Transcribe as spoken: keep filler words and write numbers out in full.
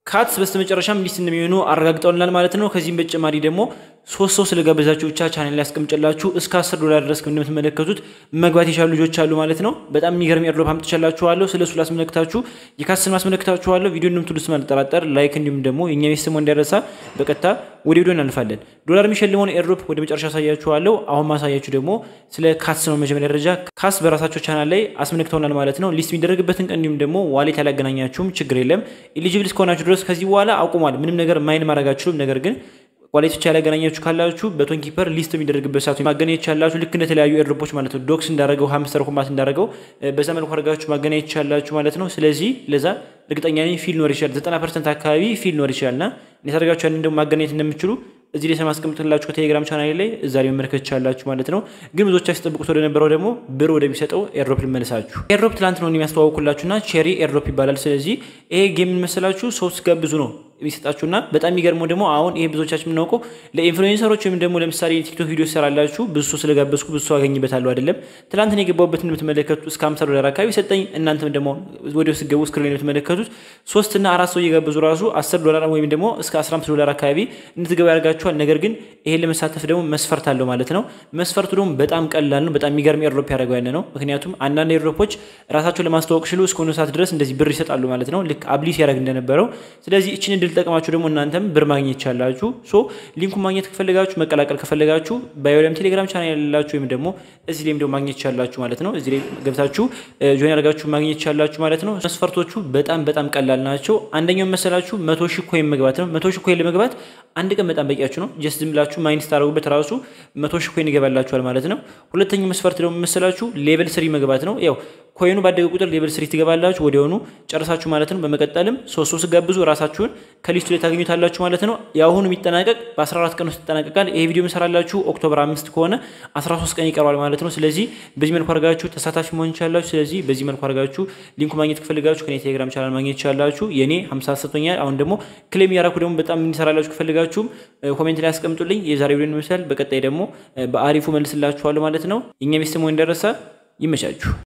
ካትስ በስተመጨረሻም ሊስት እንደሚሆኑ አረጋግጠውልናል ማለት ነው ከዚህም በተጨማሪ ደግሞ ሶስት ሰው ስለጋበዛችሁ ብቻ ቻናል ላይ አስቀምጨላችሁ እስከ አስር ዶላር ድረስ እንደምትመለከቱት መግባት ይቻላል ልጆች አሉ ማለት ነው በጣም የሚገርም ኤርድሮፕ አምጥቻላችኋለሁ ስለሱ ላስመለክታችሁ የካትስን ማስመለክታችኋለሁ ቪዲዮ እንደምትሉስ ማልጠራጠር ላይክ እንዲሁም ደግሞ የኛ ቤተሰብ እንዲያረሳ በቀጥታ ወደ ቪዲዮ እናልፋለን ዶላር የሚሸልመውን ኤርድሮፕ ወደ መጨረሻ ያሳያችኋለሁ አሁን ማሳያችሁ ደግሞ ስለ ካትስ ነው መጀመሪያ ደረጃ ካትስ በራሳቸው ቻናል ላይ አስመለክተውናል ማለት ነው ሊስት የሚደረግበትን ቀን እንዲሁም ደግሞ ዋሌት ያላገናኛችሁም ችግር የለም ኤሊጂብል እስከሆናችሁ ድረስ ከዚህ በኋላ አቁሟል ምንም ነገር ማይን ማድረጋችሁም ነገር ግን ዋሌት ብቻ ያላገናኛችሁ ካላችሁ በቶን ኪፐር ሊስት የሚደረግበት ሰዓት ማገናኘት ይቻላችሁ ልክ እንደተለያዩ ኤርድሮፖች ማለት ነው ዶክስ እንዳረገው ሃምስተር ኮምባት እንዳረገው በዛ መልኩ አድርጋችሁ ማገናኘት ይቻላችሁ ማለት ነው ስለዚህ ለዛ እርግጠኛ ነኝ ፊል ኖር ይችላል ዘጠና ፐርሰንት አካባቢ ፊል ኖር ይችላልና እንዴታርጋችሁ ያን እንደው ማገናኘት እንደምትችሉ እዚህ ላይ ሰማስቀምጥላችሁ ከቴሌግራም ቻናሌ ላይ እዛ ላይ መመልከት ይቻላችሁ ማለት ነው ግን ብዙዎቻችሁ ተጠብቁት ወደ ነበረው ደግሞ ብር ወደ የሚሰጠው ኤርድሮፕ ልመለሳችሁ ኤርድሮፕ ትላንት ነው የሚያስተዋውቁላችሁና ቼሪ ኤርድሮፕ ይባላል ስለዚህ ይሄ ጌም መሰላችሁ ሶስት ጋብዙ ነው የሚሰጣችሁና በጣም የሚገርመው ደግሞ አሁን ይሄ ብዙዎቻችሁ የምናውቀው ለኢንፍሉዌንሰሮች ወይም ደግሞ ለምሳሌ ቲክቶክ ቪዲዮ ሰራላችሁ ብዙ ሰው ስለጋበዝኩ ብዙ ሰው አገኝበታለሁ አይደለም ትላንት ነው የገባውበትን የምትመለከቱት እስከ ሃምሳ ዶላር አካባቢ ሰጠኝ እናንተም ደግሞ ወዲያው ሲገቡ ስክሪን ላይ የምትመለከቱት ሶስት እና አራት ሰው እየጋበዙ ራሱ አስር ዶላር ወይም ደግሞ እስከ አስራ አምስት ዶላር አካባቢ እንድትገባ ያደርጋችኋል ነገር ግን ይሄን ለመሳተፍ ደግሞ መስፈርት አለው ማለት ነው መስፈርቱ ደግሞ በጣም ቀላል ነው በጣም የሚገርም ኤርድሮፕ ያደርገው ያለ ነው ምክንያቱም አንዳንድ ኤርድሮፖች ራሳቸውን ለማስተዋወቅ ሽሉ እስከሆነ ሰዓት ድረስ እንደዚህ ብር ይሰጣሉ ማለት ነው ልክ አብሊስ ያደርግ እንደነበረው ስለዚህ እቺን እንድል ተጠቅማችሁ ደግሞ እናንተም ብር ማግኘት ይቻላልችሁ ሶ ሊንኩን ማግኘት ከፈለጋችሁ መቀላቀል ከፈለጋችሁ ባዮለም ቴሌግራም ቻናል ያላችሁ ወይም ደግሞ እዚህ ላይም ደግሞ ማግኘት ይቻላልችሁ ማለት ነው እዚህ ላይ ገብታችሁ ጆይን አድርጋችሁ ማግኘት ይቻላልችሁ ማለት ነው መስፈርቶቹ በጣም በጣም ቀላል ናቸው አንደኛው መሰላችሁ መቶ ሺህ ኮይን መግባት ነው መቶ ሺህ ኮይን ለመግባት አንድ ቀን በጣም በቂያችሁ ነው ጀስት ዝም ብላችሁ ማይንድ ስታረጉበት ራሱ መቶ ሺህ ኮይን ይገባላችኋል ማለት ነው ሁለተኛው መስፈርት ደግሞ መሰላችሁ ሌቨል ስሪ መግባት ነው ያው ኮይኑ ባደገ ቁጥር ሌቨል ስሪ ትገባላችሁ ወዲያውኑ ጨርሳችሁ ማለት ነው በመቀጠልም ሶስት ሶስት ጋብዙ ራሳችሁን ከሊስቱ ላይ ታገኙታላችሁ ማለት ነው ያሁኑ የሚጠናቀቅ በ14 ቀን ውስጥ ይጠናቀቃል ይሄ ቪዲዮ መሰራላችሁ ኦክቶበር አምስት ከሆነ አስራ ሶስት ቀን ይቀርባል ማለት ነው ስለዚህ በዚህ መልኩ አድርጋችሁ ተሳታፊ መሆን ይችላልችሁ ስለዚህ በዚህ መልኩ አድርጋችሁ ሊንኩ ማግኘት ከፈለጋችሁ ከኔ ቴሌግራም ቻናል ማግኘት ይችላልችሁ የኔ ሃምሳ ሰጥቶኛል አሁን ደግሞ ክሌም ያራኩ ደግሞ በጣም እንሰራላችሁ ከፈለጋችሁ ኮሜንት ላይ አስቀምጡልኝ የዛሬው ቪዲዮ ነው በቀጣይ ደግሞ በአሪፉ መልስላችኋለሁ ማለት ነው የኛ ቤተሰብ እንደረሳ ይመቻችሁ